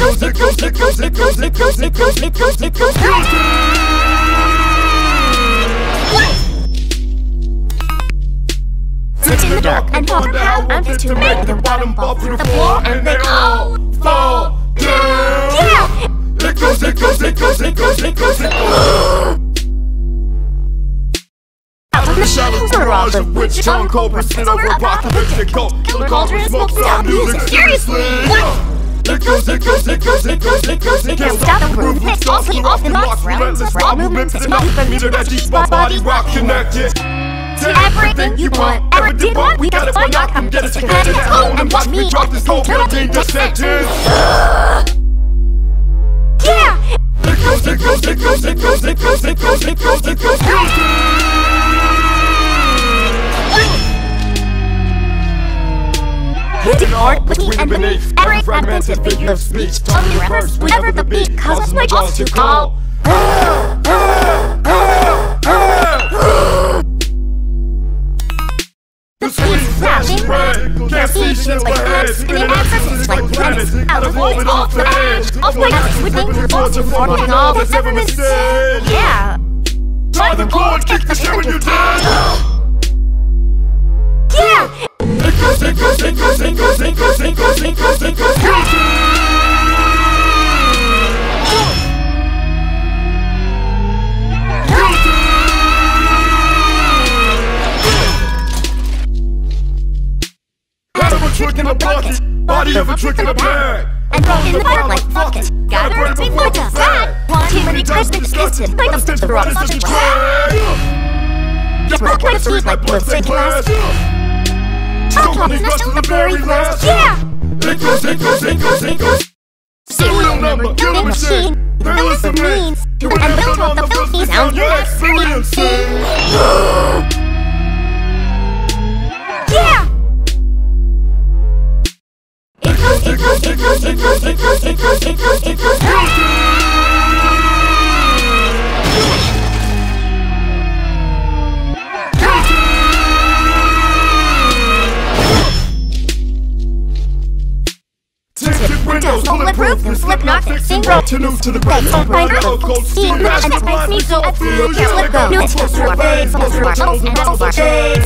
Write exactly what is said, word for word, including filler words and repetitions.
goes, it goes, it goes, it goes, it goes, it goes, it goes, it goes. Sit in the dark and wonder how I wanted to make the bottom fall through the floor and they all fall down. Yeah! It goes, it goes, it goes, it goes, it goes, it goes. Out of the shadows, mirage of which John Cobra sit over a apocalyptic cult. Killer cauldron smoke sound music. Seriously! It goes, it goes, it goes, it goes, it goes, it goes. Can't stop the movement, awfully often locks, relentless raw movements. It's not for meter that deep spot body rock connected to everything you want, ever did want. We got it, why not? Come get us connected at home and watch me drop this whole guillotine sentence. Yeah! It goes, it goes, it goes, it goes, it goes, it goes, it goes, it goes, it goes. Hidden art between and beneath every fragmented figure of speech. Totally reverse whenever the beat causes my jaws to call. The screen is flashing red. Can't see shit like heads. In an absence like planets. Out of voids off the edge. Off my nuts with things thoughts of forming all that's ever been said. Yeah. Tie the cord, kick the shit when you dead. Yeah. It goes, it goes, it goes, it goes, it goes, it goes, it goes, it goes, Head of a trick in a bucket, body of a trick in a bag. And throw in the fire like fuck it. Gotta burn it before it's sad. One too many times been disgusted. Like I'm stitched to the rock, such a drag. Get broke when it's sweet like blood-stained glass. I'll drop this next to the very last. Yeah! It goes, it goes, it goes, it goes. Serial number, kill machine. The list of means to and build on the filthy sound you're experiencing. Yeah! It goes, it goes, it goes, it goes, it goes, it goes, it goes, it goes, it goes. Windows, bulletproof, and slipknot, fixing road to move to the ground. Finder, cold steam, and that makes me so I feel can't let go. New exposed to our veins, close to our tunnels and muscles our shades.